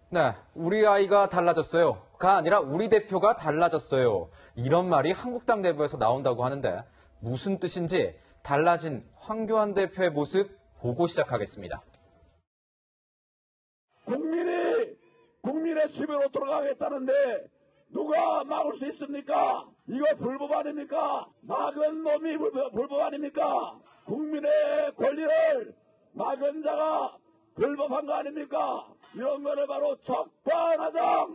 네, 우리 아이가 달라졌어요가 아니라 우리 대표가 달라졌어요. 이런 말이 한국당 내부에서 나온다고 하는데 무슨 뜻인지 달라진 황교안 대표의 모습 보고 시작하겠습니다. 국민이 국민의 수비로 돌아가겠다는데 누가 막을 수 있습니까? 이거 불법 아닙니까? 막은 놈이 불법 아닙니까? 국민의 권리를 막은 자가 불법한 거 아닙니까? 이런 거를 바로 적반하장.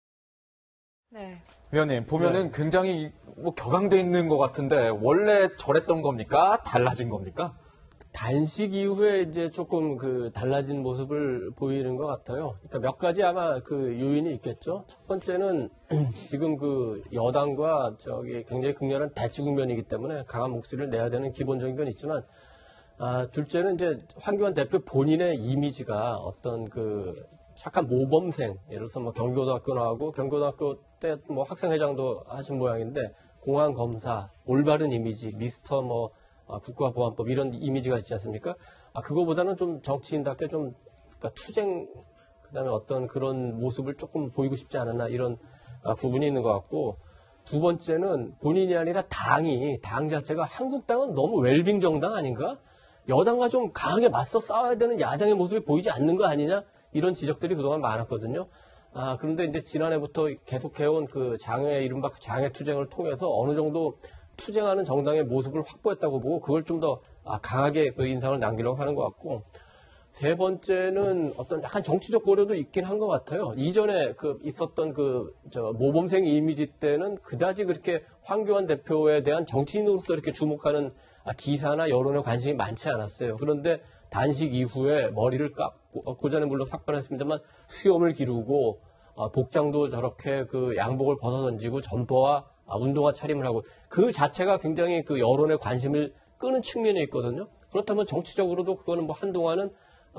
네. 위원님 보면은 굉장히 격앙돼 있는 것 같은데 원래 저랬던 겁니까? 달라진 겁니까? 단식 이후에 이제 조금 달라진 모습을 보이는 것 같아요. 그러니까 몇 가지 아마 요인이 있겠죠. 첫 번째는 지금 여당과 굉장히 극렬한 대치 국면이기 때문에 강한 목소리를 내야 되는 기본적인 건 있지만, 둘째는 이제 황교안 대표 본인의 이미지가 어떤 착한 모범생, 예를 들어서 경기고등학교 나오고 경기고등학교 때 학생회장도 하신 모양인데 공안 검사, 올바른 이미지, 미스터 국가보안법 이런 이미지가 있지 않습니까? 그거보다는 좀 정치인답게 그러니까 투쟁, 그다음에 어떤 그런 모습을 조금 보이고 싶지 않았나 이런 부분이 있는 것 같고, 두 번째는 본인이 아니라 당 자체가 한국당은 너무 웰빙 정당 아닌가? 여당과 좀 강하게 맞서 싸워야 되는 야당의 모습이 보이지 않는 거 아니냐? 이런 지적들이 그동안 많았거든요. 그런데 이제 지난해부터 계속해온 이른바 장애 투쟁을 통해서 어느 정도 투쟁하는 정당의 모습을 확보했다고 보고 그걸 좀 더 강하게 인상을 남기려고 하는 것 같고, 세 번째는 어떤 약간 정치적 고려도 있긴 한 것 같아요. 이전에 있었던 모범생 이미지 때는 그다지 그렇게 황교안 대표에 대한 정치인으로서 이렇게 주목하는 기사나 여론에 관심이 많지 않았어요. 그런데 단식 이후에 머리를 깎고, 고전에 물론 삭발했습니다만 수염을 기르고, 복장도 저렇게 양복을 벗어던지고 점퍼와 운동화 차림을 하고, 그 자체가 굉장히 여론의 관심을 끄는 측면이 있거든요. 그렇다면 정치적으로도 그거는 한동안은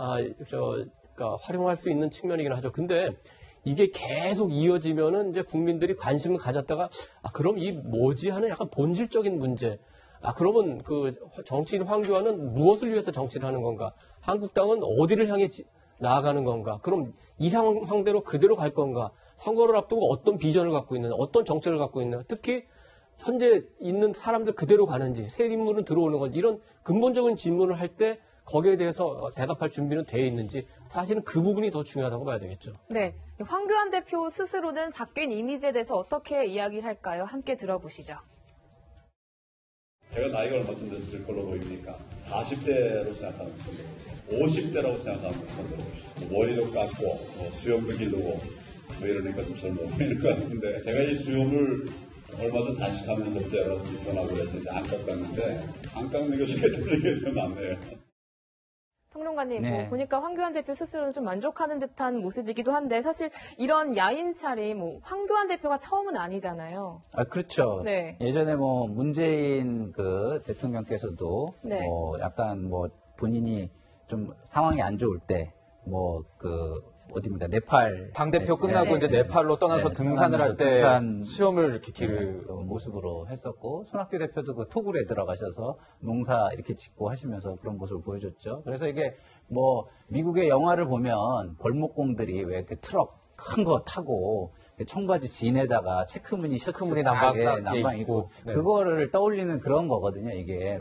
그러니까 활용할 수 있는 측면이긴 하죠. 근데 이게 계속 이어지면은 이제 국민들이 관심을 가졌다가 그럼 이 뭐지 하는 약간 본질적인 문제. 그러면 정치인 황교안은 무엇을 위해서 정치를 하는 건가? 한국당은 어디를 향해 나아가는 건가? 그럼 이 상황대로 그대로 갈 건가? 선거를 앞두고 어떤 비전을 갖고 있는, 어떤 정책을 갖고 있는, 특히 현재 있는 사람들 그대로 가는지, 새 인물은 들어오는 건지, 이런 근본적인 질문을 할 때 거기에 대해서 대답할 준비는 되어 있는지, 사실은 그 부분이 더 중요하다고 봐야 되겠죠. 네, 황교안 대표 스스로는 바뀐 이미지에 대해서 어떻게 이야기를 할까요? 함께 들어보시죠. 제가 나이가 얼마쯤 됐을 걸로 보입니까? 40대로 생각하는 분들, 50대라고 생각하는 분들, 머리도 깎고 수염도 기르고 이러니까 좀 젊어 보이는 것 같은데, 제가 이 수염을 얼마 전 단식하면서부터 여러 번 변하고 해서 이제 안 깎았는데 안 깎는 게 쉽게 들리게 더 낫네요. 평론가님, 네. 보니까 황교안 대표 스스로는 좀 만족하는 듯한 모습이기도 한데, 사실 이런 야인 차림, 황교안 대표가 처음은 아니잖아요. 그렇죠. 네. 예전에 문재인 대통령께서도 네. 약간 본인이 좀 상황이 안 좋을 때 어디입니까? 네팔. 당대표 끝나고 이제 네팔로 떠나서 등산을 할 때 수염을 이렇게 기르는 모습으로 했었고, 손학규 대표도 토굴에 들어가셔서 농사 이렇게 짓고 하시면서 그런 모습을 보여줬죠. 그래서 이게 미국의 영화를 보면 벌목공들이 왜 이렇게 트럭 큰 거 타고 청바지 진에다가 체크무늬 남방 있고 네. 그거를 떠올리는 그런 거거든요. 이게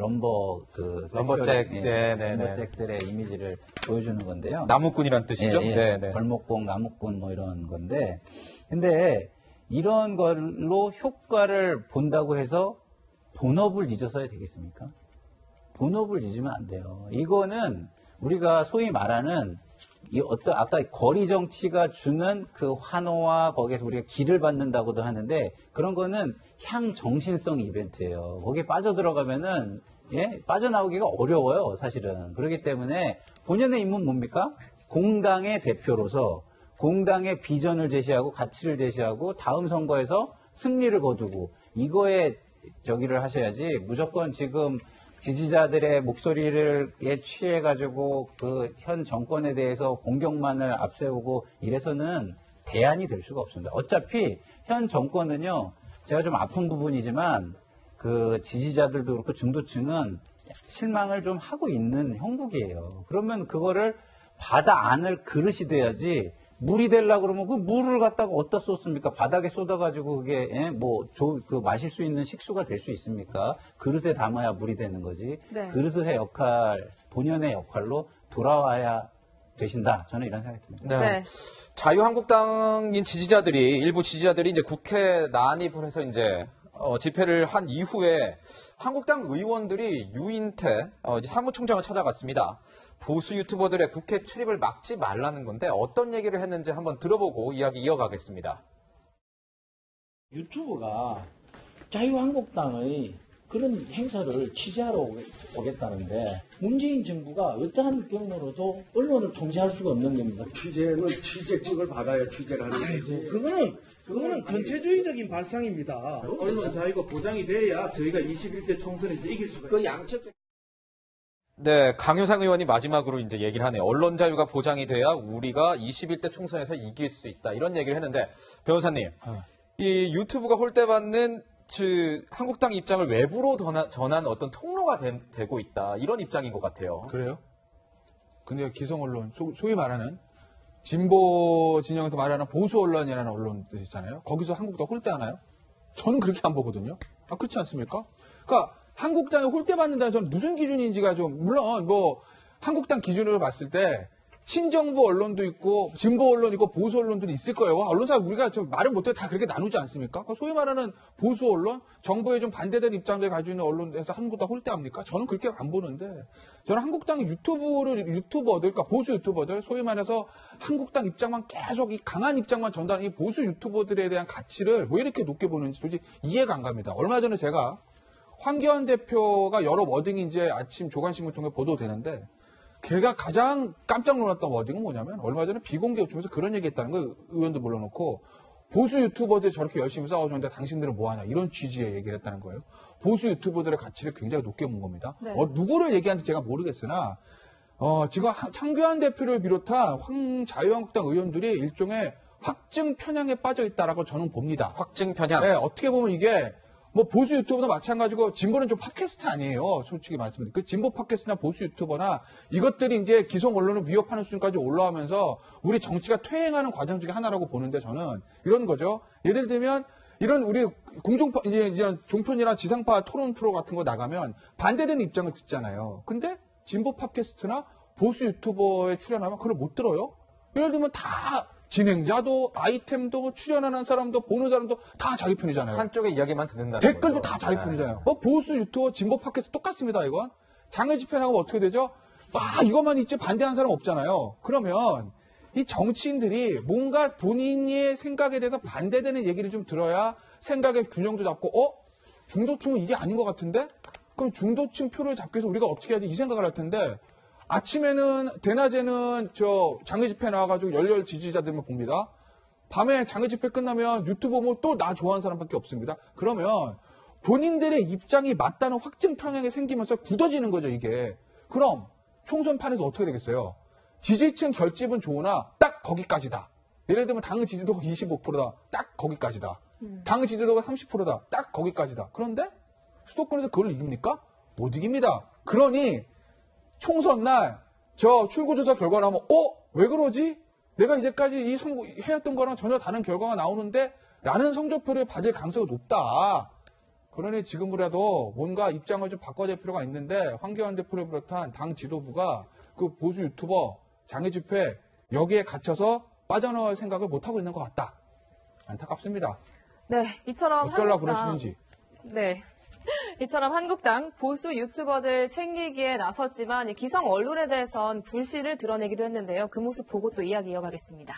럼버잭, 럼버잭들의 이미지를 보여주는 건데요. 나무꾼이란 뜻이죠. 네. 벌목공, 나무꾼 이런 건데, 근데 이런 걸로 효과를 본다고 해서 본업을 잊어서야 되겠습니까? 본업을 잊으면 안 돼요. 이거는 우리가 소위 말하는 아까 거리 정치가 주는 그 환호와 거기에서 우리가 기를 받는다고도 하는데, 그런 거는 향정신성 이벤트예요. 거기에 빠져들어가면은, 빠져나오기가 어려워요, 사실은. 그렇기 때문에 본연의 임무는 뭡니까? 공당의 대표로서 공당의 비전을 제시하고 가치를 제시하고 다음 선거에서 승리를 거두고, 이거에 저기를 하셔야지, 무조건 지금 지지자들의 목소리를 취해가지고 현 정권에 대해서 공격만을 앞세우고 이래서는 대안이 될 수가 없습니다. 어차피 현 정권은요, 제가 좀 아픈 부분이지만 지지자들도 그렇고 중도층은 실망을 좀 하고 있는 형국이에요. 그러면 그거를 받아 안을 그릇이 돼야지, 물이 되려고 그러면 그 물을 갖다가 어디다 쏟습니까? 바닥에 쏟아가지고 그게 그 마실 수 있는 식수가 될 수 있습니까? 그릇에 담아야 물이 되는 거지. 네. 그릇의 역할, 본연의 역할로 돌아와야 되신다. 저는 이런 생각이 듭니다. 네. 자유한국당인 지지자들이 일부 지지자들이 이제 국회 난입을 해서 이제 집회를 한 이후에 한국당 의원들이 유인태 사무총장을 찾아갔습니다. 보수 유튜버들의 국회 출입을 막지 말라는 건데 어떤 얘기를 했는지 한번 들어보고 이야기 이어가겠습니다. 유튜브가 자유한국당의 그런 행사를 취재하러 오겠다는데 문재인 정부가 어떠한 경로로도 언론을 통제할 수가 없는 겁니다. 취재는 취재증을 받아야 취재를 하는 거죠. 그거는 전체주의적인 발상입니다. 언론 자유가 보장이 돼야 저희가 21대 총선에서 이길 수가 있어요. 그 양측 네, 강효상 의원이 마지막으로 이제 얘기를 하네요. 언론 자유가 보장이 돼야 우리가 21대 총선에서 이길 수 있다. 이런 얘기를 했는데, 변호사님, 이 유튜브가 홀대받는 한국당 입장을 외부로 전한 어떤 통로가 되고 있다. 이런 입장인 것 같아요. 그래요? 근데 기성 언론, 소위 말하는 진보 진영에서 말하는 보수 언론이라는 언론들 있잖아요. 거기서 한국당 홀대하나요? 저는 그렇게 안 보거든요. 그렇지 않습니까? 그러니까 한국당에 홀대받는다는 저는 무슨 기준인지가 좀, 물론 한국당 기준으로 봤을 때 친정부 언론도 있고 진보 언론 있고 보수 언론들이 있을 거예요. 언론사 우리가 말을 못해도 다 그렇게 나누지 않습니까? 소위 말하는 보수 언론, 정부에 좀 반대되는 입장을 가지고 있는 언론에서 한국당 홀대합니까? 저는 그렇게 안 보는데, 저는 한국당의 유튜버들, 그러니까 보수 유튜버들, 소위 말해서 한국당 입장만 계속 이 강한 입장만 전달하는 이 보수 유튜버들에 대한 가치를 왜 이렇게 높게 보는지 도저히 이해가 안 갑니다. 얼마 전에 제가 황교안 대표가 여러 워딩이 이제 아침 조간신문 통해 보도되는데, 걔가 가장 깜짝 놀랐던 워딩은 뭐냐면, 얼마 전에 비공개 요청에서 그런 얘기 했다는 거예요. 의원도 불러놓고, 보수 유튜버들이 저렇게 열심히 싸워줬는데 당신들은 뭐하냐, 이런 취지의 얘기를 했다는 거예요. 보수 유튜버들의 가치를 굉장히 높게 본 겁니다. 네. 누구를 얘기하는지 제가 모르겠으나, 지금 황교안 대표를 비롯한 자유한국당 의원들이 일종의 확증 편향에 빠져 있다라고 저는 봅니다. 확증 편향. 네, 어떻게 보면 이게 보수 유튜버도 마찬가지고, 진보는 좀 팟캐스트 아니에요. 솔직히 말씀드리면. 그 진보 팟캐스트나 보수 유튜버나 이것들이 이제 기성 언론을 위협하는 수준까지 올라오면서 우리 정치가 퇴행하는 과정 중에 하나라고 보는데, 저는 이런 거죠. 예를 들면, 이런 우리 이제 종편이나 지상파 토론 프로 같은 거 나가면 반대되는 입장을 듣잖아요. 근데 진보 팟캐스트나 보수 유튜버에 출연하면 그걸 못 들어요? 예를 들면 다 진행자도 아이템도 출연하는 사람도 보는 사람도 다 자기 편이잖아요. 한쪽의 이야기만 듣는다. 댓글도 다 자기 편이잖아요. 보수 유튜버 진보 팟캐스트 똑같습니다. 이건 장애 집회 나가면 어떻게 되죠? 이것만 있지 반대하는 사람 없잖아요. 그러면 이 정치인들이 뭔가 본인의 생각에 대해서 반대되는 얘기를 좀 들어야 생각의 균형도 잡고, 중도층은 이게 아닌 것 같은데? 그럼 중도층 표를 잡기 위해서 우리가 어떻게 해야지 이 생각을 할 텐데, 대낮에는 장애 집회 나와가지고 열렬 지지자들만 봅니다. 밤에 장애 집회 끝나면 유튜브 보면 또 나 좋아하는 사람밖에 없습니다. 그러면 본인들의 입장이 맞다는 확증 편향이 생기면서 굳어지는 거죠, 이게. 그럼 총선판에서 어떻게 되겠어요? 지지층 결집은 좋으나 딱 거기까지다. 예를 들면 당 지지도가 25%다. 딱 거기까지다. 당 지지도가 30%다. 딱 거기까지다. 그런데 수도권에서 그걸 이깁니까? 못 이깁니다. 그러니 총선 날 출구조사 결과 나오면 왜 그러지? 내가 이제까지 해왔던 거랑 전혀 다른 결과가 나오는데 라는 성적표를 받을 가능성이 높다. 그러니 지금이라도 뭔가 입장을 좀 바꿔야 될 필요가 있는데, 황교안 대표를 비롯한 당 지도부가 그 보수 유튜버 장애 집회 여기에 갇혀서 빠져나올 생각을 못하고 있는 것 같다. 안타깝습니다. 네, 이처럼 어쩌려고 그러시는지. 네. 이처럼 한국당 보수 유튜버들 챙기기에 나섰지만 기성 언론에 대해선 불씨를 드러내기도 했는데요. 그 모습 보고 또 이야기 이어가겠습니다.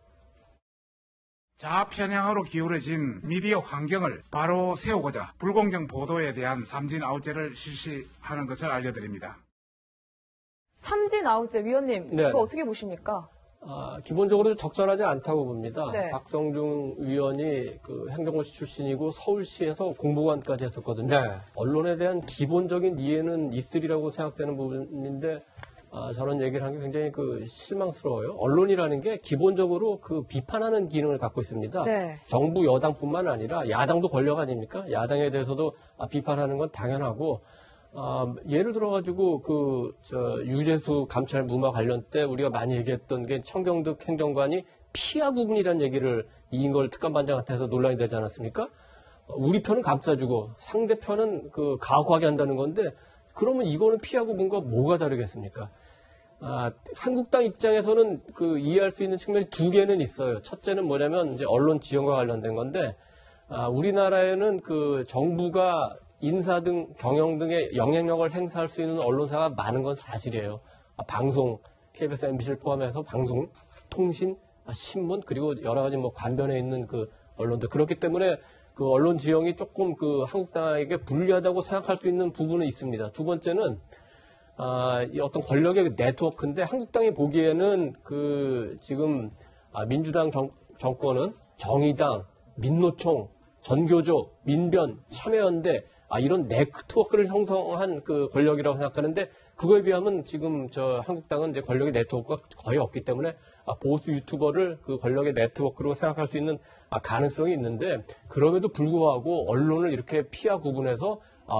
좌편향으로 기울어진 미디어 환경을 바로 세우고자 불공정 보도에 대한 삼진 아웃제를 실시하는 것을 알려드립니다. 삼진 아웃제, 위원님, 네. 이거 어떻게 보십니까? 기본적으로 적절하지 않다고 봅니다. 네. 박성중 의원이 그 행정고시 출신이고 서울시에서 공보관까지 했었거든요. 네. 언론에 대한 기본적인 이해는 있으리라고 생각되는 부분인데, 저런 얘기를 한 게 굉장히 실망스러워요. 언론이라는 게 기본적으로 비판하는 기능을 갖고 있습니다. 네. 정부 여당뿐만 아니라 야당도 권력 아닙니까? 야당에 대해서도 비판하는 건 당연하고, 예를 들어가지고 유재수 감찰 무마 관련 때 우리가 많이 얘기했던 게 청경득 행정관이 피하 구분이라는 얘기를 이인걸 특감반장한테 해서 논란이 되지 않았습니까? 우리 편은 감싸주고 상대편은 그 가혹하게 한다는 건데 그러면 이거는 피하 구분과 뭐가 다르겠습니까? 한국당 입장에서는 그 이해할 수 있는 측면이 두 개는 있어요. 첫째는 뭐냐면 이제 언론 지원과 관련된 건데 우리나라에는 그 정부가 인사 등 경영 등의 영향력을 행사할 수 있는 언론사가 많은 건 사실이에요. 방송, KBS, MBC를 포함해서 방송, 통신, 신문 그리고 여러 가지 뭐 관변에 있는 그 언론들 그렇기 때문에 그 언론 지형이 조금 그 한국당에게 불리하다고 생각할 수 있는 부분은 있습니다. 두 번째는 이 어떤 권력의 네트워크인데 한국당이 보기에는 그 지금 민주당 정권은 정의당, 민노총, 전교조, 민변, 참여연대 이런 네트워크를 형성한 그 권력이라고 생각하는데 그거에 비하면 지금 저 한국당은 이제 권력의 네트워크가 거의 없기 때문에 보수 유튜버를 그 권력의 네트워크로 생각할 수 있는 가능성이 있는데 그럼에도 불구하고 언론을 이렇게 피하 구분해서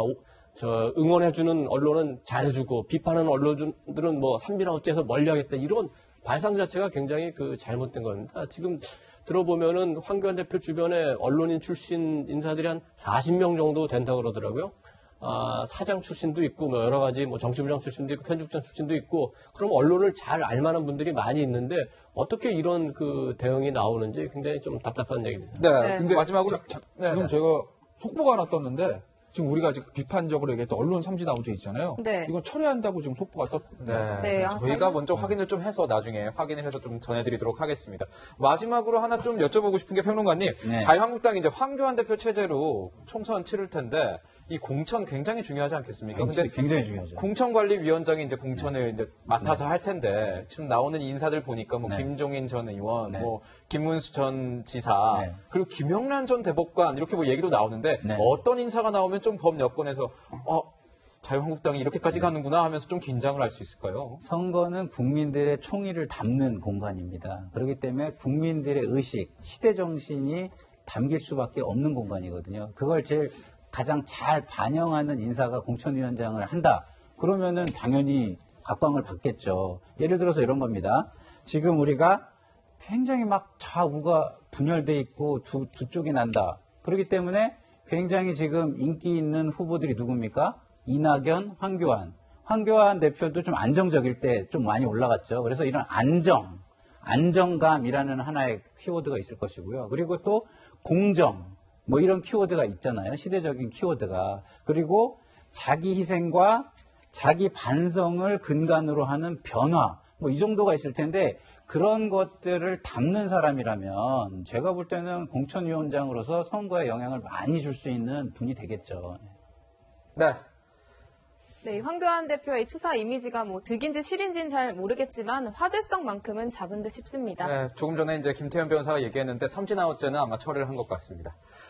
응원해주는 언론은 잘해주고 비판하는 언론들은 뭐 삼비나 어째서 멀리하겠다 이런 발상 자체가 굉장히 그 잘못된 겁니다. 지금 들어보면은 황교안 대표 주변에 언론인 출신 인사들이 한 40명 정도 된다고 그러더라고요. 사장 출신도 있고 뭐 여러 가지 뭐 정치부장 출신도 있고 편집장 출신도 있고 그럼 언론을 잘 알만한 분들이 많이 있는데 어떻게 이런 그 대응이 나오는지 굉장히 좀 답답한 얘기입니다. 네. 근데 마지막으로 지금 제가 속보가 하나 떴는데 지금 우리가 지금 비판적으로 얘기했던 언론 삼진 아웃제 있잖아요. 네. 이건 철회한다고 지금 속보가 떴는데. 네. 저희가 먼저 확인을 좀 해서 나중에 확인을 해서 좀 전해드리도록 하겠습니다. 마지막으로 하나 좀 여쭤보고 싶은 게 평론가님, 자유한국당이 이제 황교안 대표 체제로 총선 치를 텐데 이 공천 굉장히 중요하지 않겠습니까? 근데 굉장히 중요하죠. 공천관리위원장이 이제 공천을 이제 맡아서 할 텐데 지금 나오는 인사들 보니까 뭐 김종인 전 의원, 뭐 김문수 전 지사, 그리고 김영란 전 대법관 이렇게 뭐 얘기도 나오는데 어떤 인사가 나오면 좀 법 여건에서 자유한국당이 이렇게까지 가는구나 하면서 좀 긴장을 할 수 있을까요? 선거는 국민들의 총의를 담는 공간입니다. 그렇기 때문에 국민들의 의식, 시대 정신이 담길 수밖에 없는 공간이거든요. 그걸 가장 잘 반영하는 인사가 공천위원장을 한다. 그러면은 당연히 각광을 받겠죠. 예를 들어서 이런 겁니다. 지금 우리가 굉장히 막 좌우가 분열돼 있고 두 쪽이 난다. 그렇기 때문에 굉장히 지금 인기 있는 후보들이 누굽니까? 이낙연, 황교안 대표도 좀 안정적일 때 좀 많이 올라갔죠. 그래서 이런 안정감이라는 하나의 키워드가 있을 것이고요. 그리고 또 공정, 뭐 이런 키워드가 있잖아요. 시대적인 키워드가. 그리고 자기 희생과 자기 반성을 근간으로 하는 변화, 뭐 이 정도가 있을 텐데 그런 것들을 담는 사람이라면 제가 볼 때는 공천위원장으로서 선거에 영향을 많이 줄 수 있는 분이 되겠죠. 네, 황교안 대표의 투사 이미지가 뭐 득인지 실인지는 잘 모르겠지만 화제성만큼은 잡은 듯 싶습니다. 네, 조금 전에 이제 김태현 변호사가 얘기했는데 삼진 아웃제는 아마 처리를 한 것 같습니다.